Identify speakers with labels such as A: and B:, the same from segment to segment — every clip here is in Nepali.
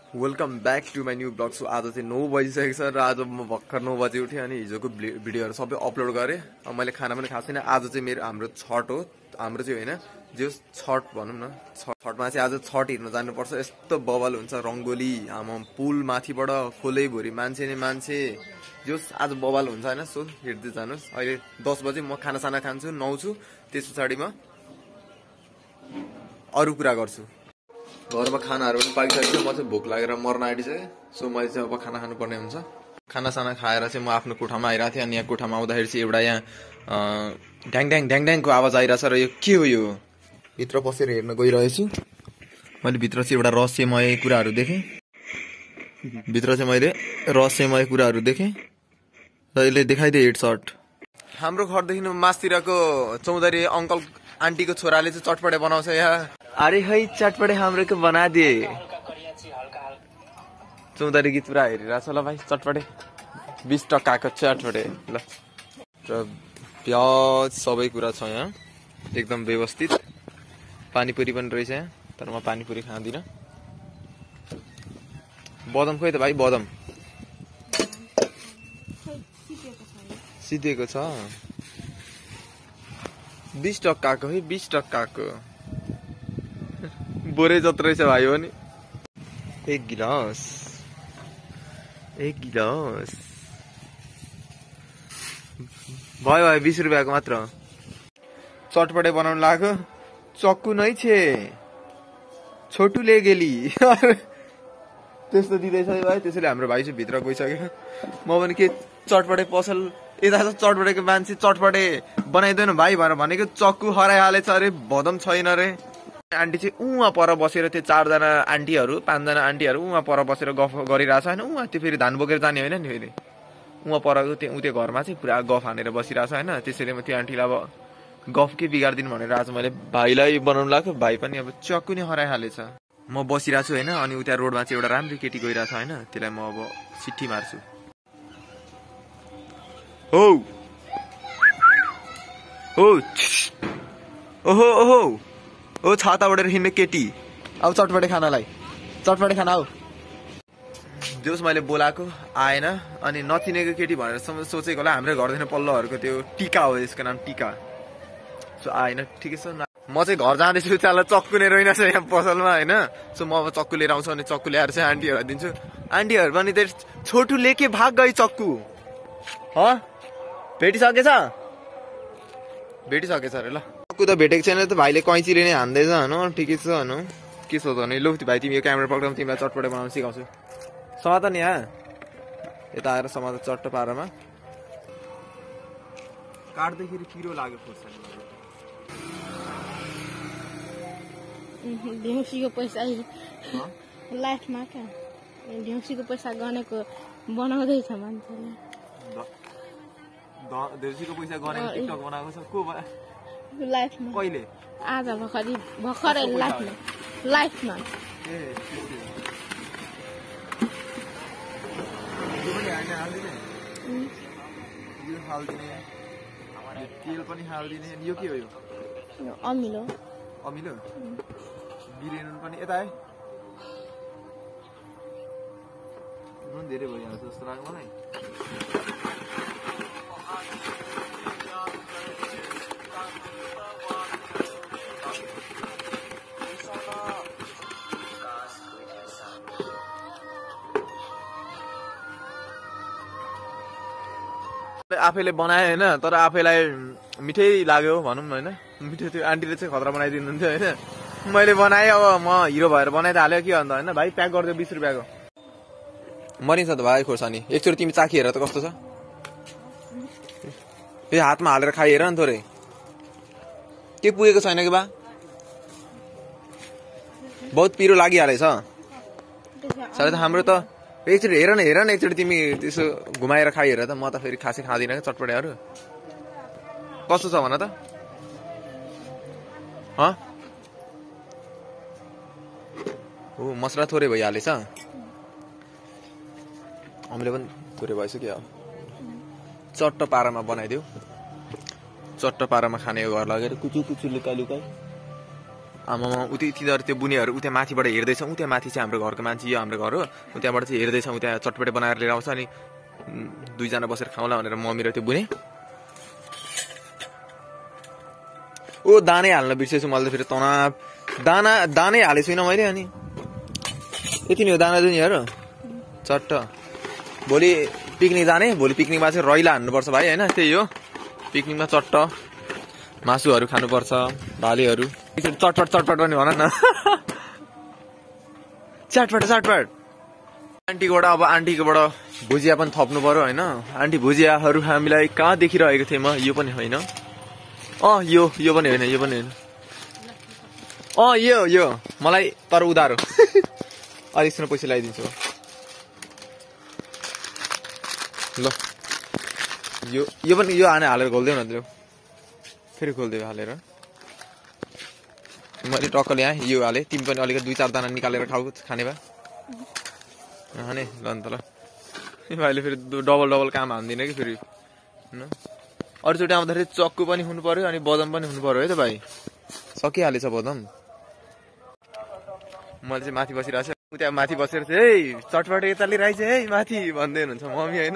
A: Welcome back to my new blog. So आज चाहिँ 9 बजिसकेको छ र आज म भर्खर 9 बजी उठेँ अनि हिजोको भिडियोहरू सबै अपलोड गरेँ। मैले खाना पनि खाएको छैन। आज चाहिँ हाम्रो छठ हो, हाम्रो चाहिँ होइन जो छठ भनौँ न, छठमा चाहिँ आज छठ हेर्न जानुपर्छ। यस्तो बवाल हुन्छ, रङ्गोली आमा पुल माथिबाट खोलैभरि मान्छे नै मान्छे, जोस् आज बवाल हुन्छ होइन। सो हेर्दै जानुहोस्। अहिले 10 बजे म खानासाना खान्छु, नुहाउँछु, त्यस पछाडि म अरू कुरा गर्छु। घरमा खानाहरू पनि पाकिसकेको छ, म चाहिँ भोक लागेर मर्न आँटिसकेँ। सो मैले चाहिँ अब खाना खानुपर्ने हुन्छ। खानासाना खाएर चाहिँ म आफ्नो कोठामा आइरहेको थिएँ अनि यहाँ कोठामा आउँदाखेरि चाहिँ एउटा यहाँ ढ्याङ ढ्याङ ढ्याङ ढ्याङको आवाज आइरहेछ र यो के हो? यो भित्र पसेर हेर्न गइरहेछु। मैले भित्र चाहिँ एउटा रहस्यमय कुराहरू देखेँ। र यसले देखाइदिए हेडसट। हाम्रो घरदेखि मासतिरको चौधरी अङ्कल आन्टीको छोराले चाहिँ चटपटे बनाउँछ यहाँ। अरे है चटपटे हाम्रो को बना दिए। चौधरी गीत पुरा हेरिरहेछ ल भाइ। चटपटे 20 टक्काको चटपटे ल। र प्याज सबै कुरा छ यहाँ एकदम व्यवस्थित। पानीपुरी पनि रहेछ यहाँ, तर म पानीपुरी खाँदिनँ। बदम खोइ त भाइ, बदम सिधेको छ 20 टक्काको है, 20 टक्काको बोरे जत्रो रहेछ भाइ हो नि। एक गिलास भयो 20 रुपियाँको मात्र। चटपटे बनाउनु लाग्यो, चक्कु नै छे छोटुले गेली त्यस्तो दिँदैछ भाइ। त्यसैले हाम्रो भाइ चाहिँ भित्र गइसक्यो। म पनि के चटपटे पसल यता त चटपटेको मान्छे चटपटे बनाइदिनु भाइ भनेर भनेको चक्कु हराइहालेछ अरे, भदम छैन रे। आन्टी चाहिँ उहाँ पर बसेर त्यो 4जना आन्टीहरू 5जना आन्टीहरू उहाँ पर बसेर गफ गरिरहेछ होइन। उहाँ त्यो फेरि धान बोकेर जाने होइन नि, फेरि उहाँ परको त्यो घरमा चाहिँ पुरा गफ हानेर बसिरहेछ होइन। त्यसैले म त्यो आन्टीलाई अब गफ के बिगारिदिनु भनेर आज मैले भाइलाई बनाउनु लाग्यो। भाइ पनि अब चक्कु नै हराइहालेछ। म बसिरहेको छु होइन, अनि उता रोडमा चाहिँ एउटा राम्रो केटी गइरहेछ होइन। त्यसलाई म अब सिट्ठी मार्छु। हो ओहो ओ छाता ओढेर हिँड्ने केटी, अब चटपटे खानालाई चटपटे खाना हो। जोस् मैले बोलाएको आएन अनि नचिनेको केटी भनेर सोचेको होला। हाम्रै घरदेखि पल्लोहरूको त्यो टिका हो, यसको नाम टिका। सो आएन, ठिकै छ। म चाहिँ घर जाँदैछु, चाल चक्कु लिएर रहेछ यहाँ पसलमा होइन। सो म अब चक्कु लिएर आउँछु अनि चक्कु ल्याएर चाहिँ आन्टीहरूलाई दिन्छु। आन्टीहरू पनि त्यो छोटु लेके भाग गई चक्कु। भेटिसकेछ अरे ल। चक्कु त भेटेको छैन त, भाइले कैँचीले नै हान्दैछ होइन। ठिकै छ होइन, के सोच भने लु भाइ तिमी यो क्यामेरा पक्राउ, तिमीलाई चटपटे बनाउनु सिकाउँछु। समात नि यहाँ यता आएर समात चट्ट पारामा। काट्दाखेरि पिरो लाग्यो खोर्सानी।
B: देउसीको पैसा लाइफमा क्या देउसीको पैसा गनेको बनाउँदैछ मान्छेले।
A: देउसीको पैसा गनेको टिकटक बनाएको छ को
B: लाइफमा
A: कहिले?
B: आज भर्खरै लाइफमा
A: तेल पनि हालिदिने। यो के हो? यो
B: अमिलो
A: बिर्यानी पनि यता है। नुन धेरै भइहाल्छ जस्तो लाग्यो मलाई। आफैले बनाए होइन, तर आफैलाई मिठै लाग्यो भनौँ होइन। मिठो त्यो आन्टीले चाहिँ खतरा बनाइदिनुहुन्थ्यो होइन। मैले बनाएँ, अब म हिरो भएर बनाइ त हाल्यो कि अन्त होइन। भाइ प्याक गरिदियो 20 रुपियाँको। मरिन्छ त भाइ खोर्सानी। एकचोटि तिमी चाखिहेर त कस्तो छ। यो हातमा हालेर खाइहेर नि थोरै। के पुगेको छैन कि बा? बहुत पिरो लागिहालेछ। सायद हाम्रो त एकचोटि हेर न एकचोटि तिमी त्यसो घुमाएर खाइहेर त। म त फेरि खासै खाँदिनँ क्या चटपटेहरू। कस्तो छ भन त? हो मसला थोरै भइहालेछ। हामीले पनि थोरै भइसक्यो। अब चट्ट पारामा बनाइदेऊ। चट्ट पारामा खाने घर लगेर कुचु लुकाई आमामा उति तिनीहरू त्यो बुनेहरू उता माथिबाट हेर्दैछ उता माथि चाहिँ हाम्रो घरको मान्छे यो हाम्रो घर हो उताबाट चाहिँ हेर्दैछ उता चटपटे बनाएर लिएर आउँछ अनि दुईजना बसेर खाउँला भनेर मम्मी र त्यो बुने ओ दानै हाल्न बिर्सेछु मैले त फेरि तनाव दानै हालेको छुइनँ मैले अनि यति नै हो दाना दुनियाँहरू चट्ट भोलि पिकनिक जाने भोलि पिकनिकमा चाहिँ रैला हान्नुपर्छ भाइ होइन त्यही हो पिकनिकमा चट्ट मासुहरू खानुपर्छ भालेहरू चटपट पनि भन न चटपट आन्टीकोबाट अब आन्टीकोबाट भुजिया पनि थप्नु पर्यो होइन आन्टी भुजियाहरू हामीलाई कहाँ देखिरहेको थिएँ म यो पनि होइन यो पनि होइन यो मलाई तर उधारो अलिकसँग पैसा लगाइदिन्छु ल यो पनि यो हालेर घोल्देऊ न त्यो फेरि खोलिदियो हालेर मैले टक्क ल्याएँ यो हालेँ तिमी पनि अलिकति 2-4 दाना निकालेर खाने भए खाने ल अन्त ल भाइले फेरि डबल काम हान्दिनँ कि फेरि होइन अरूचोटि आउँदाखेरि चक्कु पनि हुनु पर्यो अनि बदम पनि हुनु पर्यो है त भाइ सकिहालेछ बदम मैले चाहिँ माथि बसिरहेको छु त्यहाँ माथि बसेर चाहिँ है चटपट यता लिइरहेछ है माथि भन्दै हुनुहुन्छ मम्मी होइन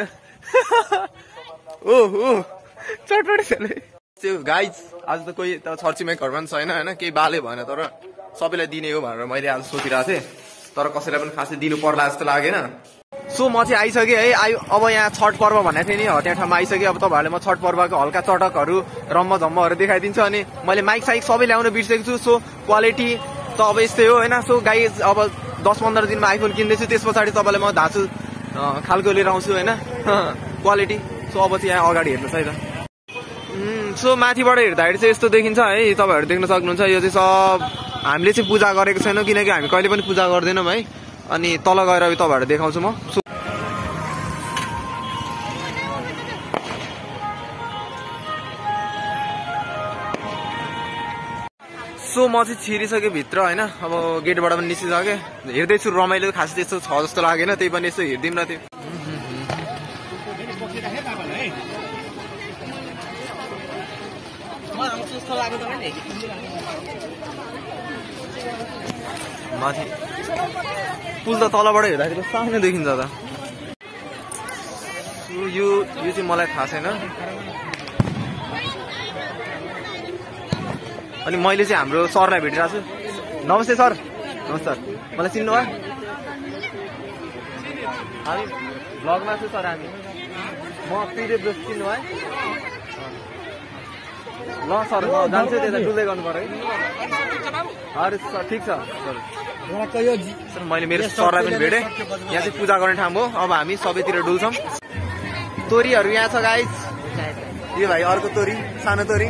A: ओहो चटपट त्यो गाइज आज त कोही त छर्चीमै घरमा पनि छैन होइन केही बाले भएन तर सबैलाई दिने हो भनेर मैले आज सोचिरहेको थिएँ तर कसैलाई पनि खासै दिनु पर्ला जस्तो लागेन सो म चाहिँ आइसकेँ है अब यहाँ छठ पर्व भनेको थिएँ नि त्यहाँ ठाउँमा आइसकेँ अब तपाईँहरूले म छठ पर्वको हल्का चटकहरू रम्मझम्महरू देखाइदिन्छु अनि मैले माइक साइक सबै ल्याउन बिर्सेको छु सो क्वालिटी त अब यस्तै हो होइन सो गाइज अब 10-15 दिनमा आइफोन किन्दैछु त्यस पछाडि तपाईँलाई म धाँचु खालको लिएर आउँछु होइन क्वालिटी सो अब चाहिँ यहाँ अगाडि हेर्नुहोस् है त सो माथिबाट हेर्दाखेरि चाहिँ यस्तो देखिन्छ है तपाईँहरू देख्न सक्नुहुन्छ यो चाहिँ सब हामीले चाहिँ पूजा गरेको छैनौँ किनकि हामी कहिले पनि पूजा गर्दैनौँ है अनि तल गएर तपाईँहरू देखाउँछु म सो म चाहिँ छिरिसकेँ भित्र होइन अब गेटबाट पनि निस्किसकेँ हेर्दैछु रमाइलो खासै त्यस्तो छ जस्तो लागेन त्यही पनि यसो हेरिदिउँ न त्यो माथि पुल त तलबाट हेर्दाखेरि सानो देखिन्छ त यो चाहिँ मलाई थाहा छैन अनि मैले चाहिँ हाम्रो सरलाई भेटिरहेको छु नमस्ते सर नमस्कार मलाई चिन्नु भयो हामी भ्लगमा छु सर हामी म पिरियड जस्तो चिन्नु भयो ल सर म जान्छु त्यता डुल्दै गर्नु पर्यो है अरे सर ठिक छ सर मैले मेरो सरलाई पनि भेटेँ यहाँ चाहिँ पूजा गर्ने ठाउँ हो अब हामी सबैतिर डुल्छौँ तोरीहरू यहाँ छ गाइज यो भाइ अर्को तोरी सानो तोरी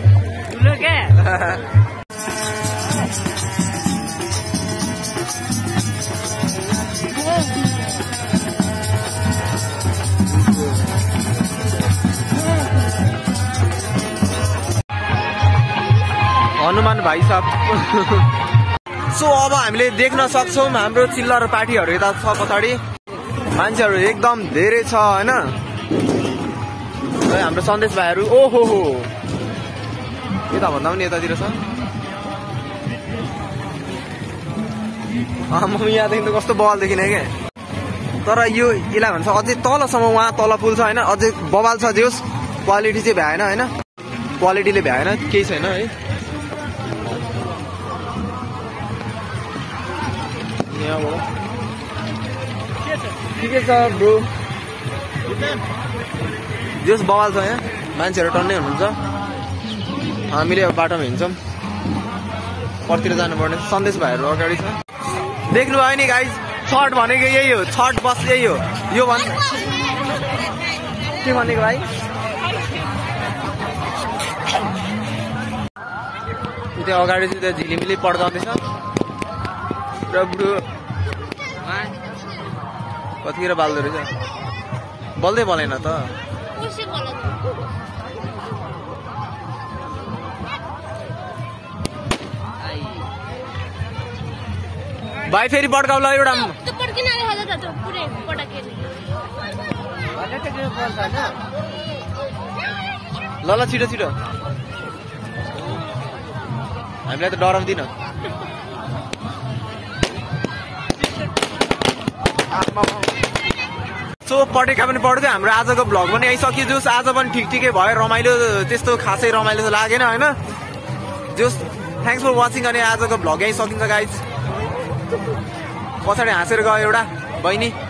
A: हनुमान भाइ साहब सो अब हामीले देख्न सक्छौँ हाम्रो चिल्लर पार्टीहरू यता छ पछाडि मान्छेहरू एकदम धेरै छ होइन हाम्रो सन्देश भाइहरू ओहो हो यता भन्दा पनि यतातिर छ म यहाँदेखि त कस्तो बवाल देखिने क्या तर यो यसलाई भन्छ अझै तलसम्म उहाँ तल पुल छ होइन अझै बवाल छ जोस् क्वालिटी चाहिँ भ्याएन होइन क्वालिटीले भ्याएन केही छैन है ठिकै छ ब्रो जोस् बवाल छ यहाँ मान्छेहरू टन्नै हुनुहुन्छ हामीले अब बाटोमा हिँड्छौँ परतिर जानुपर्ने सन्देश भाइहरू अगाडि छ देख्नुभयो नि गाइज छठ भनेको यही हो छठ बस यही हो यो के भनेको भाइ त्यहाँ अगाडि चाहिँ त्यहाँ झिलिमिली पड्काउँदैछ र बुढो कतिखेर बाल्दो रहेछ बल्दै बलेन त भाइ फेरि पड्काउला एउटा ल छिटो छिटो हामीलाई त डराउँदिन सो पटेका पनि पड्दै हाम्रो आजको भ्लग पनि आइसक्यो जोस् आज पनि ठिकै भयो रमाइलो त्यस्तो खासै रमाइलो त लागेन होइन जोस् थ्याङ्क्स फर वाचिङ अनि आजको भ्लग यहीँ सकिन्छ गाइज पछाडि हाँसेर गयो एउटा बहिनी